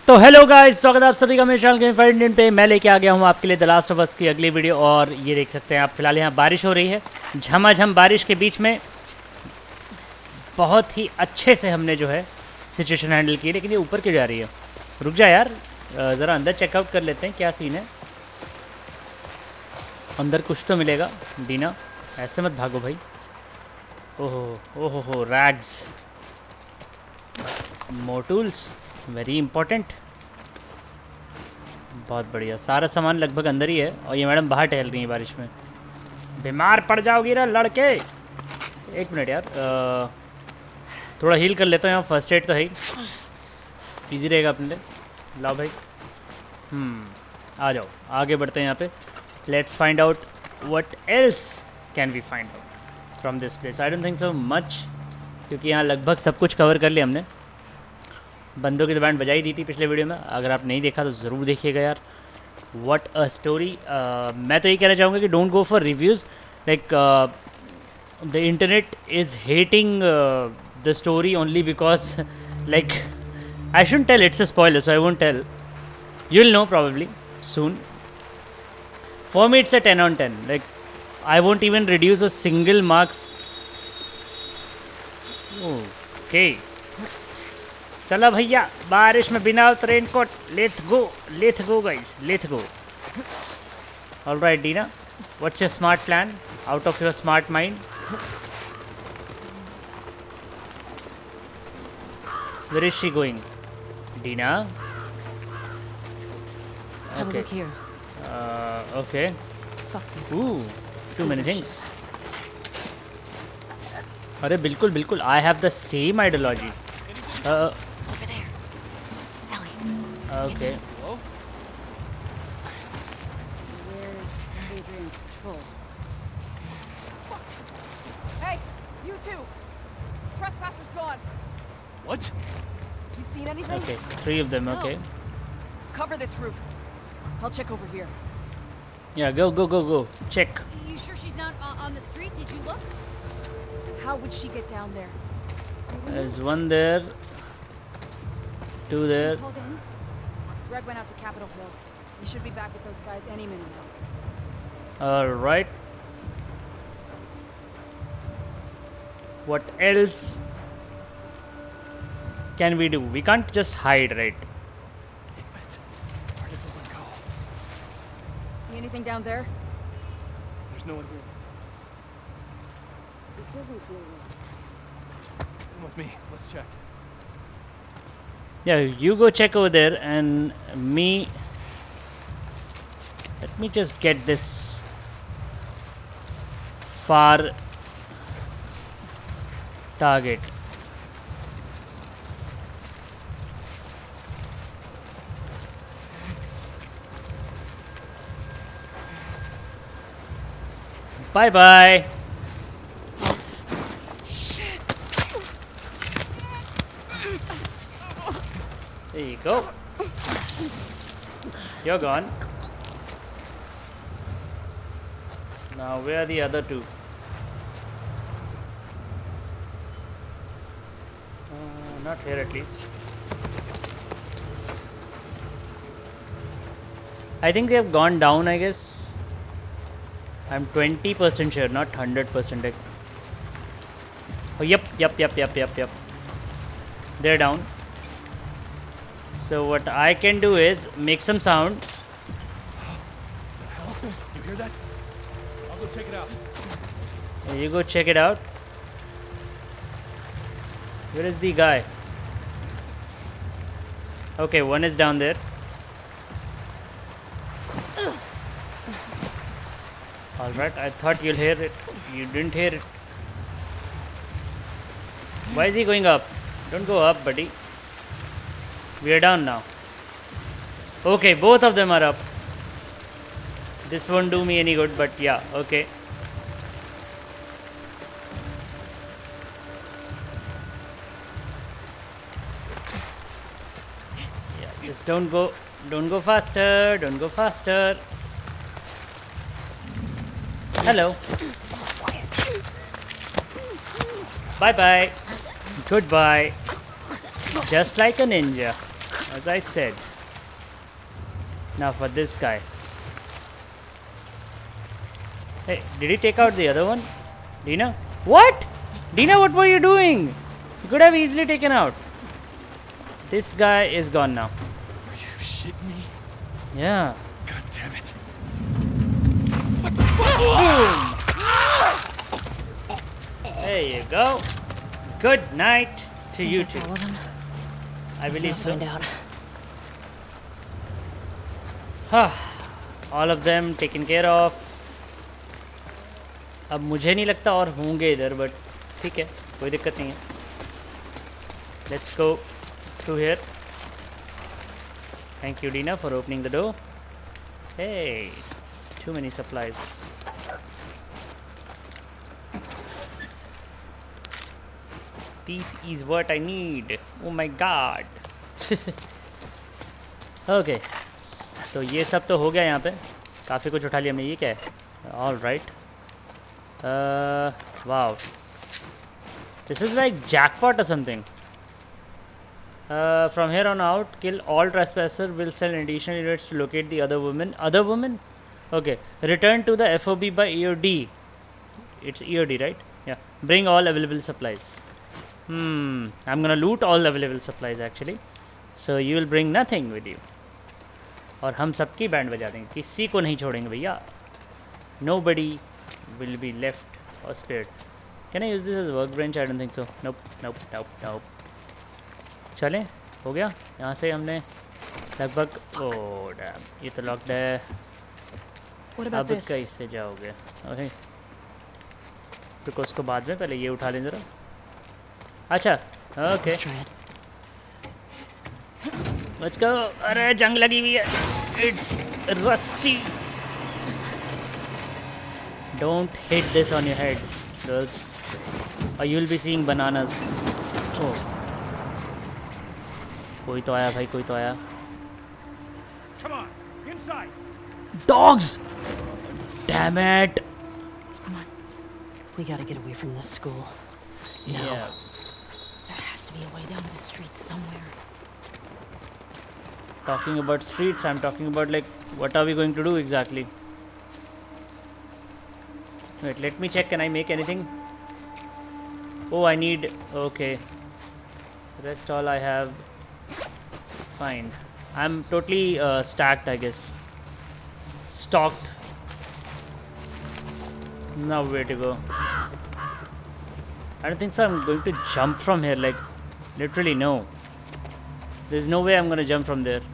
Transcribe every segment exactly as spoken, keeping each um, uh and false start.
तो hello guys, स्वागत है आप सभी का मेरे चैनल गेम फाइव इंडियन पे। मैं लेके आ गया हूँ आपके लिए द लास्ट ऑफ अस की अगली वीडियो। और ये देख सकते हैं आप, फिलहाल यहाँ बारिश हो रही है। झमाझम बारिश के बीच में बहुत ही अच्छे से हमने जो है सिचुएशन हैंडल की। लेकिन ये ऊपर क्यों जा रही है? रुक जा यार, ज़रा अंदर चेकआउट कर लेते हैं क्या सीन है। अंदर कुछ तो मिलेगा। डीना ऐसे मत भागो भाई। ओहो ओहो हो रैग्स, मोटूल्स, वेरी इंपॉर्टेंट। बहुत बढ़िया, सारा सामान लगभग अंदर ही है। और ये मैडम बाहर टहल रही है बारिश में। बीमार पड़ जाओगी रे लड़के। एक मिनट यार, आ, थोड़ा हील कर लेता हूँ। यहाँ फर्स्ट एड तो है ही, ईजी रहेगा अपने लिए। लाओ भाई। हम्म आ जाओ, आगे बढ़ते हैं यहाँ पे। Let's find out what else can we find out from this place. I don't think so much, क्योंकि यहाँ लगभग सब कुछ कवर कर लिया हमने। बंदों की तो बैंड बजाई दी थी पिछले वीडियो में, अगर आप नहीं देखा तो ज़रूर देखिएगा यार। What a story. मैं तो ये कहना चाहूँगा कि don't go for reviews. Like the internet is hating the story only because like I shouldn't tell, it's a spoiler so I won't tell. You will know probably soon. For me it's a ten on ten. Like I won't even reduce a single marks. Okay. चलो भैया, बारिश में बिना raincoat. Let's go, let's go guys, let's go. All right Deena, what's your smart plan out of your smart mind? Where is she going? Deena okay okay, too many things. अरे बिल्कुल बिल्कुल, I have the same ideology. Uh, Over there. Ellie. okay. Hello? Where's Adrian's patrol? Hey, you two! Trespassers gone. What? You seen anything? Okay, three of them, No. okay. Cover this roof. I'll check over here. Yeah, go, go, go, go. Check. You sure she's not uh, on the street? Did you look? How would she get down there? There's one there. Two there. Hold in. Greg went out to Capitol Hill. He should be back with those guys any minute now. All right. What else can we do? We can't just hide, right? Damn it. Where did the one go? See anything down there? There's no one here. Come with me. Let's check. Yeah, you go check over there, and me. Let me just get this far target. Bye bye. There you go. You're gone. Now where are the other two? Uh, not here at least. I think they have gone down, I guess. I'm twenty percent sure, not one hundred percent. Oh, yep, yep, yep, yep, yep, yep. They're down. So what I can do is make some sound. You hear that? I'll go check it out. Here you go, check it out. Where is the guy? Okay, one is down there. Alright, I thought you'll hear it. You didn't hear it. Why is he going up? Don't go up, buddy. We are down now. Okay, both of them are up. This won't do me any good, but yeah, okay. Yeah, just don't go, don't go faster, don't go faster. Hello. Bye bye. Goodbye. Just like a ninja. as I said. Now for this guy. Hey, did he take out the other one? Dina? What? Dina, what were you doing? You could have easily taken out. This guy is gone now. Are you shitting me? Yeah. God damn it. Boom! There you go. Good night to you two. All of them? I Let's believe now so. find out. All of them taken care of. अब मुझे नहीं लगता और होंगे इधर, but ठीक है, कोई दिक्कत नहीं है. Let's go through here. Thank you, Dina, for opening the door. Hey, too many supplies. This is what I need. Oh my god. Okay. तो ये सब तो हो गया यहाँ पे. काफ़ी कुछ उठा लिया हमने. ये क्या है? All right. Uh, wow. This is like jackpot or something. Uh, from here on out, kill all trespasser. Will sell additional units to locate the other woman. Other woman? Okay. Return to the F O B by E O D. It's E O D, right? Yeah. Bring all available supplies. Hmm. I'm gonna loot all available supplies actually. So you will bring nothing with you. और हम सबकी band बजा देंगे. किसी को नहीं छोड़ेंगे भैया. Nobody will be left or spared. Can I use this as a workbench? I don't think so. Nope. Nope. Nope. Nope. चलें, हो गया. यहाँ से हमने लगभग ओह डैम, ये तो लॉक्ड है. What about अब this? कैसे जाओगे? ओके, तो उसको बाद में, पहले ये उठा लें ज़रा. अच्छा, okay, Let's try it. Let's go. अरे जंग लगी हुई है. It's rusty. Don't hit this on your head girls, और you will be seeing bananas. Oh, कोई तो आया भाई, कोई तो आया. Come on, inside. Dogs! Damn it! Come on. We gotta get away from this school. No. Yeah. There has to be a way down to the streets somewhere. Talking about streets, I'm talking about like, what are we going to do exactly? Wait, let me check. Can I make anything? Oh, I need. Okay. Rest all I have. Fine. I'm totally uh, stacked, I guess. Stocked. Now where to go? I don't think so. I'm going to jump from here. Like, literally no. There's no way I'm going to jump from there.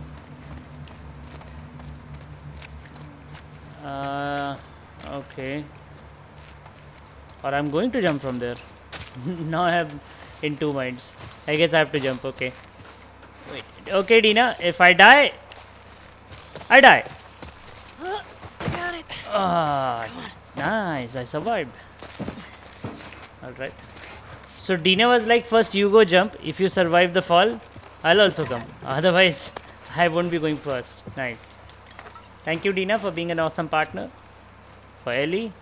Uh, okay. Or I'm going to jump from there. Now I have in two minds. I guess I have to jump. Okay. Wait. Okay, Dina. If I die, I die. Got it. Ah, nice. I survived. All right. So Dina was like, first you go jump. If you survive the fall, I'll also come. Otherwise, I won't be going first. Nice. Thank you, Dina, for being an awesome partner. For Ellie.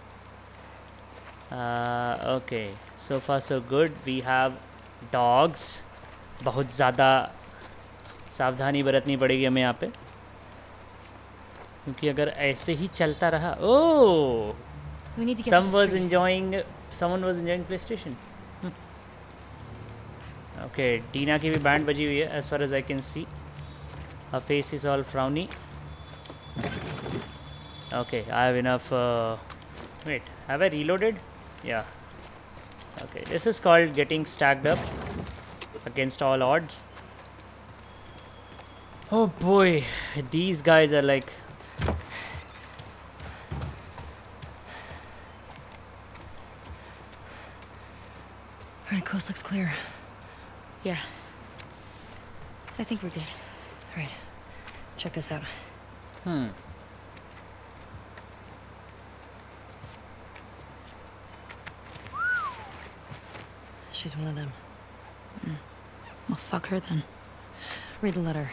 Uh, okay. So far so good. We have dogs. बहुत ज़्यादा सावधानी बरतनी पड़ेगी हमें यहाँ पे, क्योंकि अगर ऐसे ही चलता रहा. ओह, We need to get some to the was street. enjoying someone was enjoying PlayStation. Hmm. Okay, Dina की भी बैंड बजी हुई है as far as I can see. Her face is all frowny. Okay, I have enough. Uh, wait, have I reloaded? Yeah. Okay, this is called getting stacked up against all odds. Oh boy, these guys are like. All right, coast looks clear. Yeah. I think we're good. All right, check this out. Hmm. She's one of them. Well, fuck her then. Read the letter.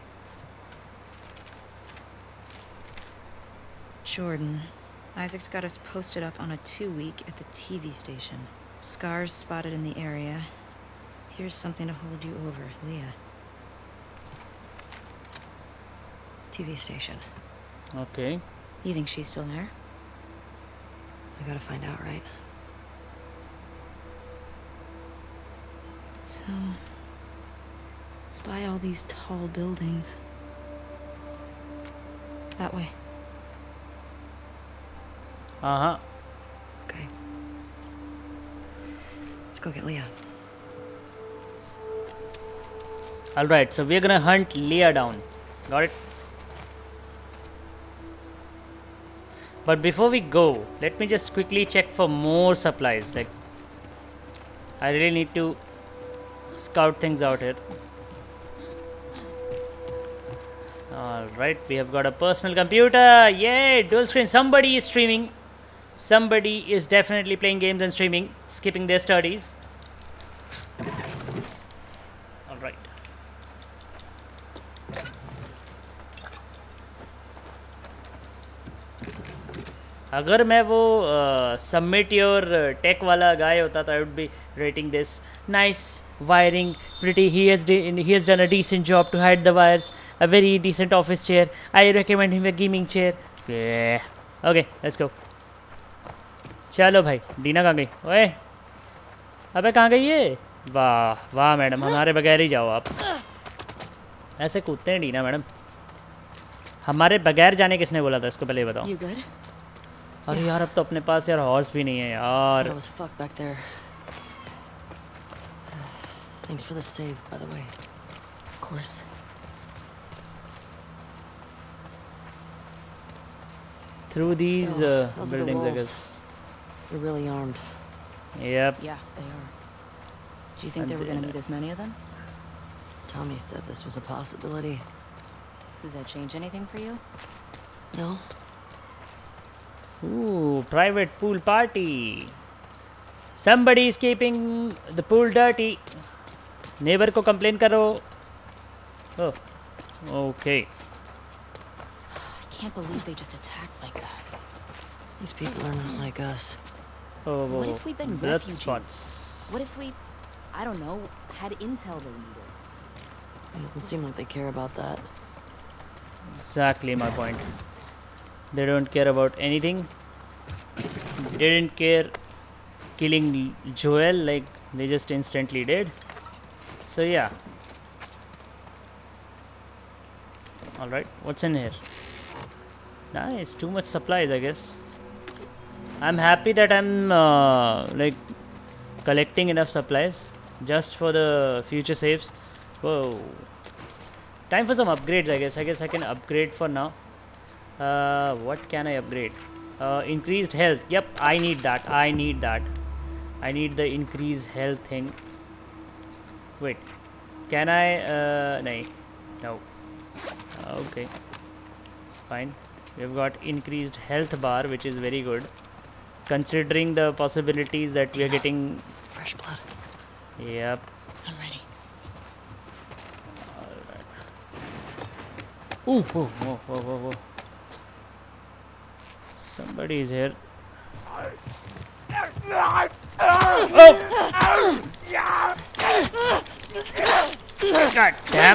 Jordan. Isaac's got us posted up on a two-week at the T V station. Scars spotted in the area. Here's something to hold you over, Leah. T V station. Okay. You think she's still there? I gotta find out, right? So, spy all these tall buildings. That way. Uh-huh. Okay. Let's go get Leah. Alright, so we're gonna hunt Leah down. Got it? But before we go, let me just quickly check for more supplies. Like, I really need to scout things out here. Alright, we have got a personal computer. Yay! Dual screen. Somebody is streaming. Somebody is definitely playing games and streaming, skipping their studies. Alright. अगर मैं वो submit your take वाला guy होता तो I would be rating this nice wiring pretty. He has he has done a decent job to hide the wires. A very decent office chair. I recommend him a gaming chair. Yeah. Okay, let's go. चलो भाई, डीना कहाँ गई? ओए, अबे कहाँ गई ये? वाह वाह मैडम, हमारे बगैर ही जाओ आप. ऐसे कूदते हैं डीना मैडम. हमारे बगैर जाने किसने बोला था इसको, पहले बताओ. You good? अरे यार, अब तो अपने पास यार हॉर्स भी नहीं है यार. That was fucked back there. Thanks for the save, by the way. Of course. Through these So, uh, those are the buildings, I wolves. guess. They're really armed. Yep. Yeah, they are. Do you think And they were then, gonna uh, meet as many of them? Tommy said this was a possibility. Does that change anything for you? No? Ooh, private pool party. Somebody is keeping the pool dirty. Neighbor को complain करो. Oh, okay. I can't believe they just attacked like that. These people are not like us. Oh, What if we'd been blood refugees? spots. What if we, I don't know, had intel they needed? It doesn't seem like they care about that. Exactly my point. They don't care about anything. They didn't care killing Joel, like they just instantly did. So yeah. Alright, what's in here? Nice, too much supplies, I guess. I'm happy that I'm uh, like collecting enough supplies just for the future saves. Whoa. Time for some upgrades, I guess. I guess I can upgrade for now. Uh, what can I upgrade? Uh, increased health. Yep, I need that. I need that. I need the increased health thing. Wait, can I? Uh, no, no. Okay, fine. We've got increased health bar, which is very good, considering the possibilities that we are getting. Fresh blood. Yep. I'm ready. Ooh, whoa, whoa, whoa, whoa, whoa. Somebody is here. Oh! God damn!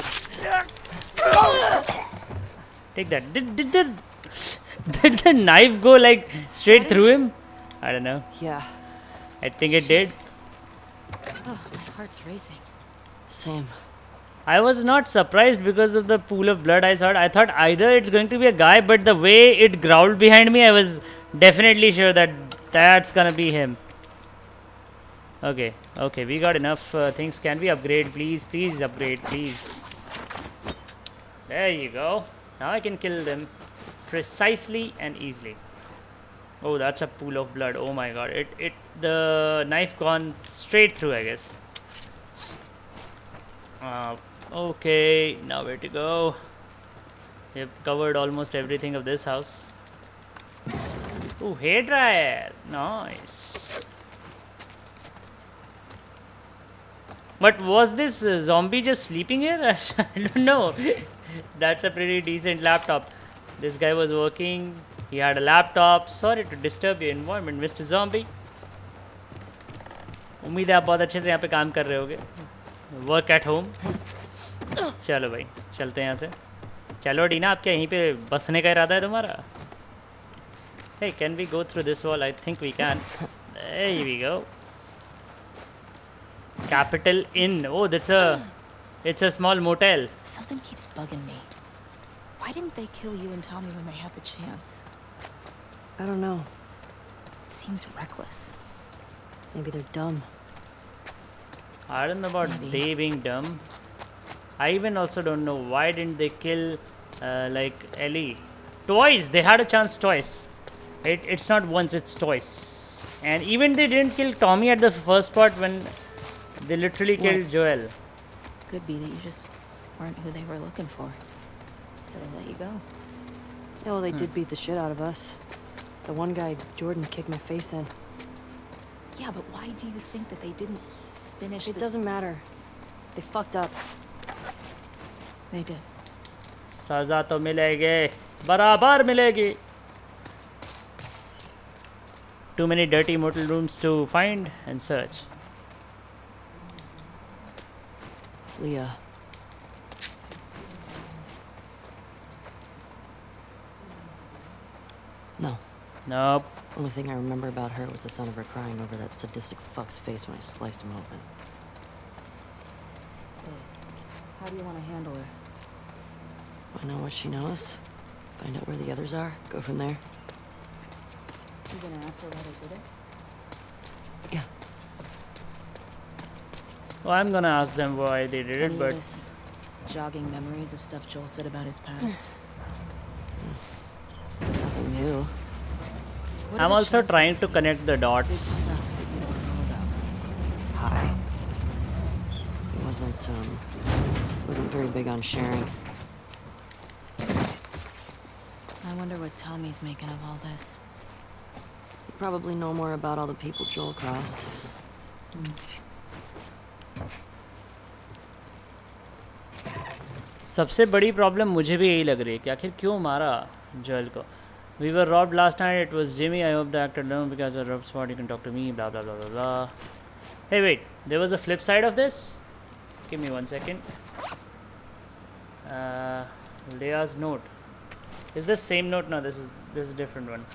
Take that. Did did the did the knife go like straight through him? I don't know. Yeah, I think it did. Oh, my heart's racing. same. I was not surprised because of the pool of blood. I thought I thought either it's going to be a guy, but the way it growled behind me, I was definitely sure that that's gonna be him. Okay, okay, we got enough uh, things. Can we upgrade, please? Please upgrade, please. There you go. Now I can kill them precisely and easily. Oh, that's a pool of blood. Oh my god! It it the knife gone straight through, I guess. Uh, okay, now where to go? We've covered almost everything of this house. Ooh, hair dryer. Nice. But was this uh, zombie just sleeping here? I don't know. That's a pretty decent laptop. This guy was working. He had a laptop. Sorry to disturb your environment, Mister Zombie. उम्मीद है आप बहुत अच्छे से यहाँ पे काम कर रहे होगे. Work at home. चलो भाई, चलते हैं यहाँ से. चलो डीना, आपके यहीं पे बसने का इरादा है तुम्हारा? Hey, can we go through this wall? I think we can. There we go. Capital Inn. Oh, that's a... It's a small motel. Something keeps bugging me. Why didn't they kill you and Tommy when they had the chance? I don't know. It seems reckless. Maybe they're dumb. I don't know about Maybe. they being dumb. I even also don't know why didn't they kill uh, like Ellie twice. They had a chance twice. It, it's not once, it's twice. And even they didn't kill Tommy at the first part when they literally What? killed Joel. Could be that you just weren't who they were looking for. So they let you go. Yeah, well, they did beat the shit out of us. The one guy, Jordan, kicked my face in. Yeah, but why do you think that they didn't finish It the... doesn't matter. They fucked up. They did. सजा तो मिलेगी, बराबर मिलेगी. Too many dirty motel rooms to find and search. Leah. No. Nope. Only thing I remember about her was the sound of her crying over that sadistic fuck's face when I sliced him open. How do you want to handle her? Find out what she knows. Find out where the others are. Go from there. You gonna ask her why they did it? Yeah. Well, I'm gonna ask them why they did it, Any but of us jogging memories of stuff Joel said about his past? Nothing new. What are I'm the also trying chances to connect the he did dots. stuff that you don't know about? Hi. He wasn't, um... wasn't very big on sharing. I wonder what Tommy's making of all this. You probably know more about all the people Joel crossed. सबसे बड़ी problem मुझे भी यही लग रही है कि आखिर क्यों मारा जोएल को. We were robbed last night. It was Jimmy. I hope the actor knows because of rough spot. You can talk to me. Blah blah blah blah blah. Hey, wait. There was a flip side of this. Give me one second. Uh, Leah's note. Is this same note? No, this is this is a different one.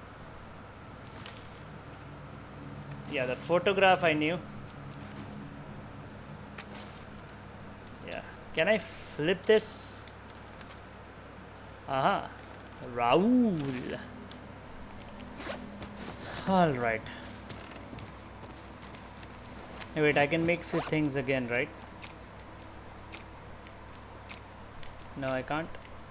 Yeah, the photograph I knew. Yeah. Can I flip this? Aha. Raoul. All right. Hey, wait, I can make few things again, right? No, I can't.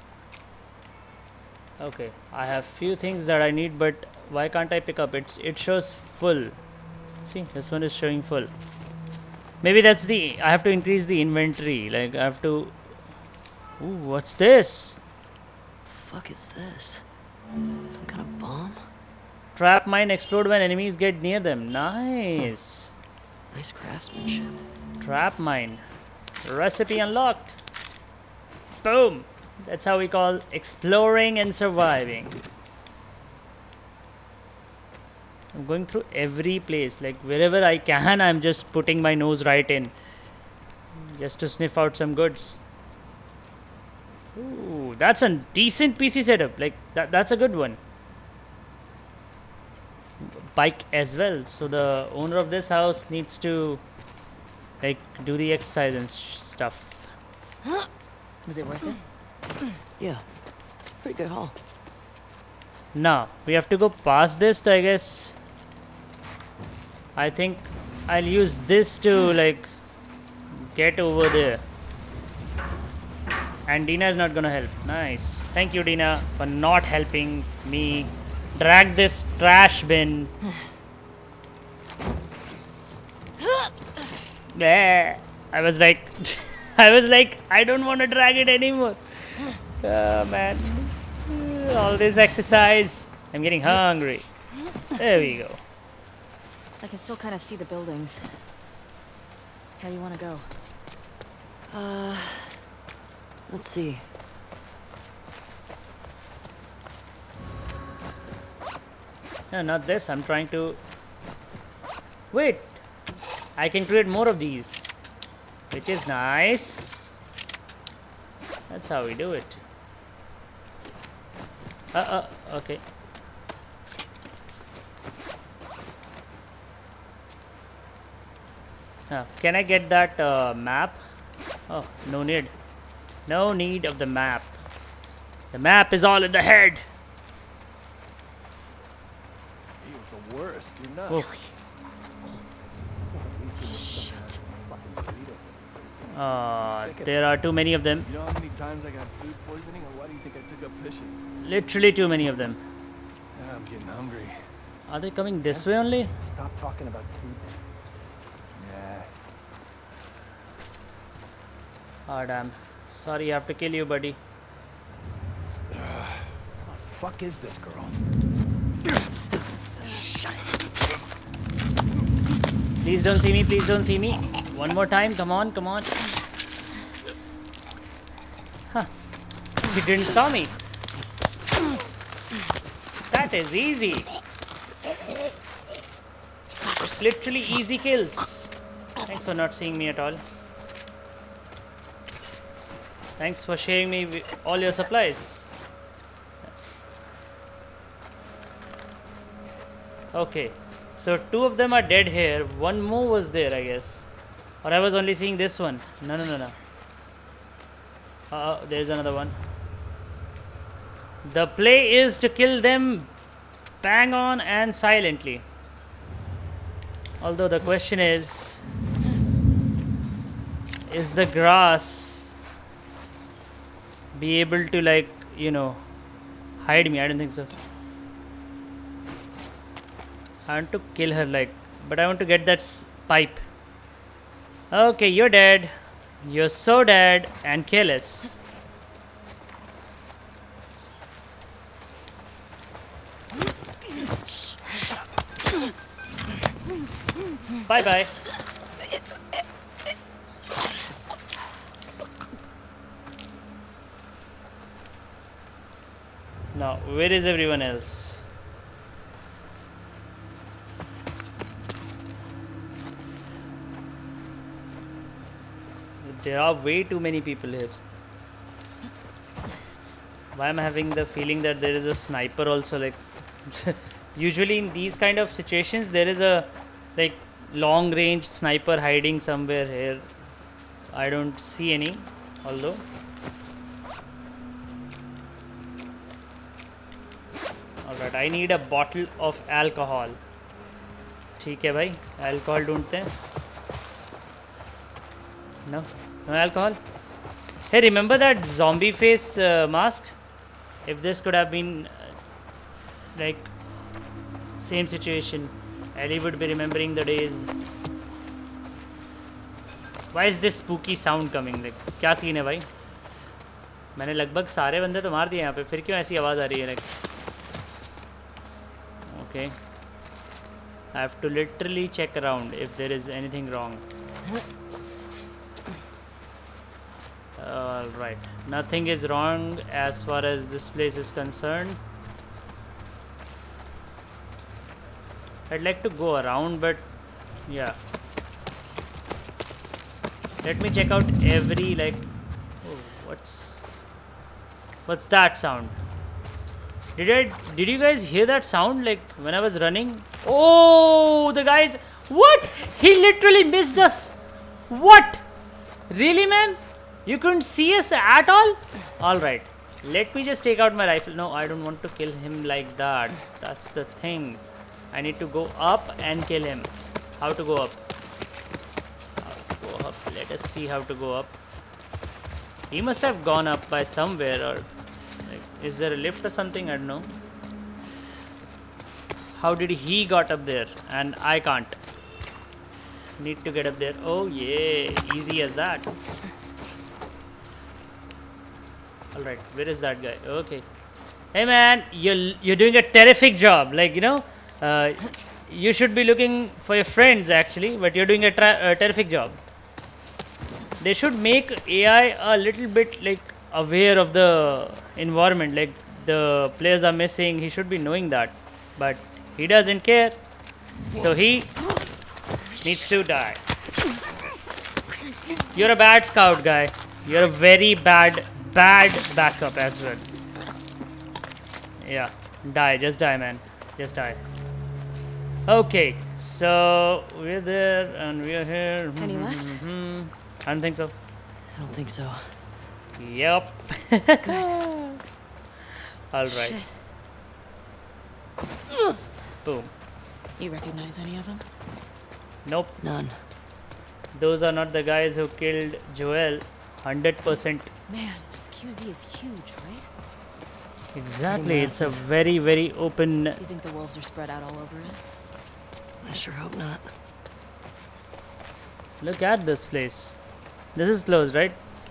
Okay, I have few things that I need, but why can't I pick up? It's it shows full. See, this one is showing full. Maybe that's the. I have to increase the inventory. Like I have to. Ooh, what's this? Fuck is this? Some kind of bomb? Trap mine explode when enemies get near them. Nice. Nice craftsmanship. Trap mine. Recipe unlocked. Boom. That's how we call exploring and surviving. I'm going through every place. Like wherever I can, I'm just putting my nose right in. Just to sniff out some goods. Ooh, that's a decent P C setup. Like that, that's a good one. Bike as well. So the owner of this house needs to like do the exercise and sh stuff. Was it worth it? Yeah. Pretty good haul. Now we have to go past this. So I guess I think I'll use this to like get over there. And Dina is not gonna help. Nice. Thank you, Dina, for not helping me drag this trash bin. There. I was like, I was like, I don't want to drag it anymore. Oh man, all this exercise. I'm getting hungry. There we go. I can still kind of see the buildings. How do you want to go? Uh... Let's see. No, not this. I'm trying to... Wait! I can create more of these. Which is nice. That's how we do it. Uh, uh, okay. Uh, can I get that uh, map? Oh, no need. No need of the map. The map is all in the head. He was the worst. You're nuts. Oh. Shit. Uh, there are too many of them. You know how many times I got food poisoning, or why do you think I took up fishing? Literally too many of them. Yeah, I'm getting hungry. Are they coming this way only? Stop talking about food. Yeah. Oh damn. Sorry, I have to kill you, buddy. Fuck is this girl? Please don't see me, please don't see me. One more time, come on, come on. Huh. He didn't saw me. That is easy. It's literally easy kills. Thanks for not seeing me at all. Thanks for sharing me with all your supplies. Okay, so two of them are dead here. One more was there, I guess. Or I was only seeing this one. No, no, no, no. Uh, there's another one. The play is to kill them bang on and silently. Although the question is, is the grass be able to, like, you know, hide me? I don't think so. I want to kill her, like, but I want to get that s pipe. Okay, you're dead. You're so dead and careless. Bye bye. Now, where is everyone else? There are way too many people here. Why am I having the feeling that there is a sniper also? Like, usually in these kind of situations, there is a like long range sniper hiding somewhere here. I don't see any, although. Alright, I need a bottle of alcohol. ठीक है भाई, alcohol ढूंढते हैं. No, no alcohol. Hey, remember that zombie face uh, mask? If this could have been uh, like same situation, Ellie would be remembering the days. Why is this spooky sound coming? Like, क्या scene है भाई? मैंने लगभग सारे बंदे तो मार दिए यहाँ पे, फिर क्यों ऐसी आवाज़ आ रही है? Like, okay, I have to literally check around if there is anything wrong. Alright, nothing is wrong as far as this place is concerned. I'd like to go around, but yeah. Let me check out every, like, oh, what's what's that sound? Did I did you guys hear that sound, like when I was running? Oh, the guys, what? He literally missed us. What? Really, man? You couldn't see us at all? Alright, let me just take out my rifle. No, I don't want to kill him like that. That's the thing. I need to go up and kill him. How to go up? How to go up? Let us see how to go up. He must have gone up by somewhere, or like, is there a lift or something? I don't know. How did he got up there and I can't? Need to get up there. Oh yeah, easy as that. Alright, where is that guy? Okay. Hey man, you're, you're doing a terrific job. Like, you know, uh, you should be looking for your friends actually, but you're doing a, a terrific job. They should make A I a little bit like aware of the environment. Like, the players are missing, he should be knowing that. But he doesn't care. So he needs to die. You're a bad scout, guy. You're a very bad Bad backup as well. Yeah, die, just die, man. Just die. Okay, so we're there and we're here. Any left? I don't think so. I don't think so. Yep. All right. Shit. Boom. You recognize any of them? Nope. None. Those are not the guys who killed Joel. Hundred percent. Man, this Q Z is huge, right? Exactly. It's a very, very open. You think the wolves are spread out all over it? I sure hope not. Look at this place. This is closed, right?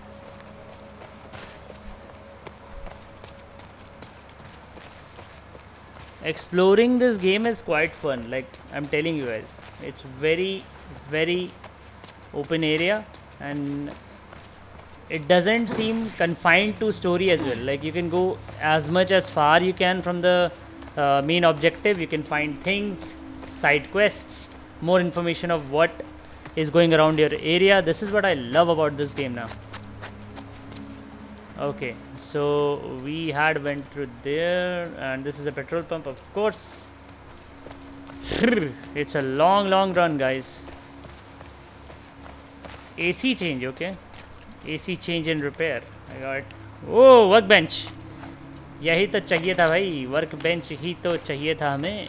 Exploring this game is quite fun. Like I'm telling you guys, it's very, very open area, and it doesn't seem confined to story as well. Like you can go as much as far you can from the uh, main objective. You can find things, side quests, more information of what is going around your area. This is what I love about this game now. Okay, so we had went through there, and this is a petrol pump, of course. It's a long, long run, guys. A C change, okay. A C change and repair. I got. Oh, workbench. यही तो चाहिए था भाई. Workbench ही तो चाहिए था हमें.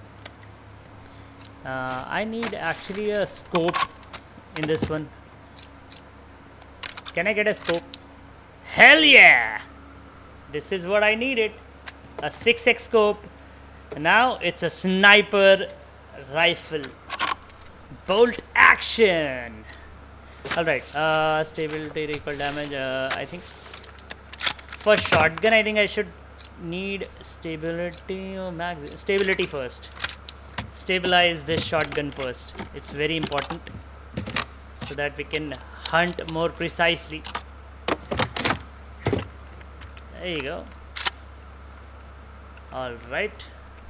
Uh, I need actually a scope in this one. Can I get a scope? Hell yeah! This is what I needed. A six X scope. Now it's a sniper rifle. Bolt action. Alright, uh, stability, recoil damage, uh, I think for shotgun I think I should need stability or max, stability first. Stabilize this shotgun first, it's very important so that we can hunt more precisely. There you go. Alright,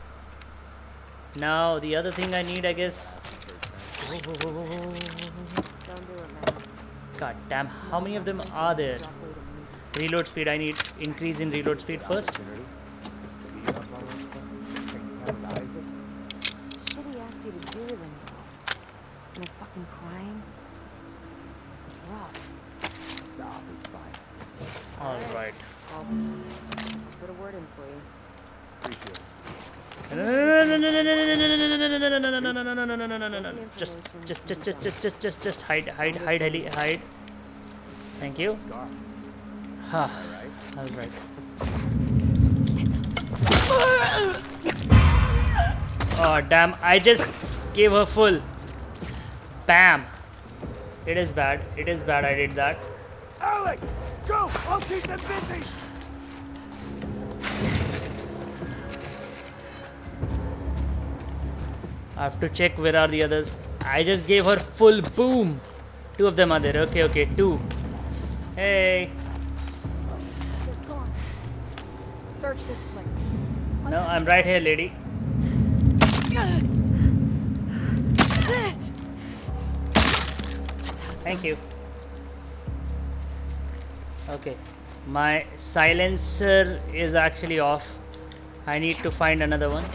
now the other thing I need, I guess. God damn, how many of them are there? Reload speed, I need increase in reload speed first. Should he ask you to do with him, though? And they're fucking crying? It's rough. Nah, it's fine. Alright. I'll put a word in for you. Appreciate it. No, no, no, no, no, no, no, no, no, no, no, no, no, no, no, no, no, no. Just, just, just, just, just, just, just, just hide, hide, hide, hide, hide. Thank you. Ha. Alright. Oh damn! I just gave her full. Bam. It is bad. It is bad. I did that. Alex, go! I'll keep them busy. I have to check where are the others. I just gave her full boom. Two of them are there. Okay, okay, two. Hey. Just go on. Search this place. No, I'm right here, lady. That's how it's Thank done. you. Okay. My silencer is actually off. I need to find another one.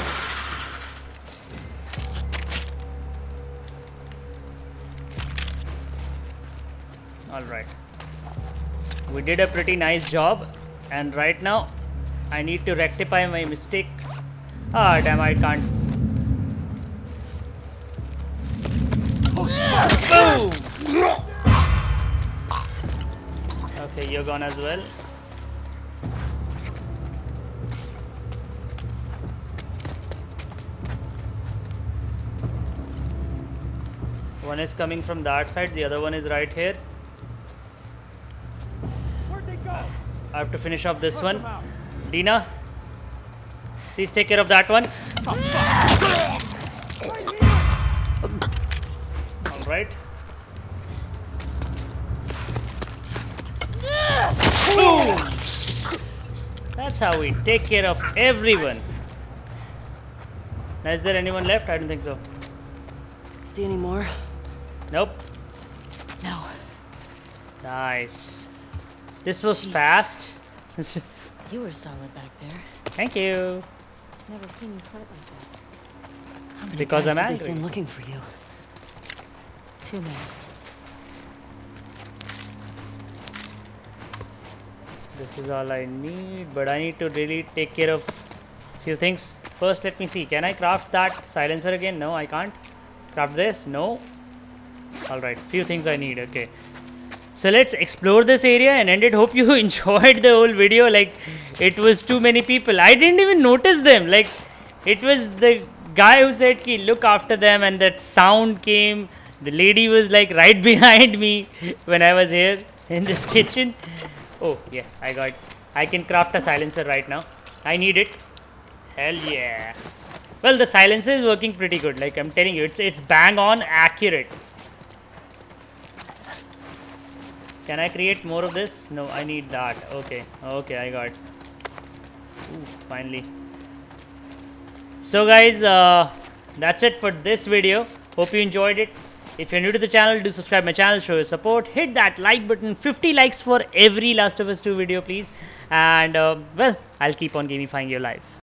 Alright. We did a pretty nice job, and right now I need to rectify my mistake. Ah, damn, I can't. Boom! Okay, you're gone as well. One is coming from that side, the other one is right here. Where'd they go? I have to finish off this Flush one. them out. Dina, please take care of that one. Alright. Boom! That's how we take care of everyone. Now, is there anyone left? I don't think so. See any more? Nope. No. Nice. This was Jesus. fast. You were solid back there. Thank you. Never seen you put it like that. How many Because guys I'm did they angry. send looking for you? Too many. This is all I need, but I need to really take care of few things. First, let me see. Can I craft that silencer again? No, I can't. Craft this? No. Alright, few things I need. Okay. So let's explore this area and end it. Hope you enjoyed the whole video. Like, it was too many people. I didn't even notice them. Like, it was the guy who said, Ki, look after them, and that sound came. The lady was like right behind me when I was here in this kitchen. Oh, yeah, I got it. I can craft a silencer right now. I need it. Hell yeah. Well, the silencer is working pretty good. Like, I'm telling you, it's, it's bang on accurate. Can I create more of this? No, I need that. Okay, okay, I got it. Ooh, finally. So guys, uh, that's it for this video. Hope you enjoyed it. If you're new to the channel, do subscribe my channel, show your support. Hit that like button. fifty likes for every Last of Us two video, please. And, uh, well, I'll keep on gamifying your life.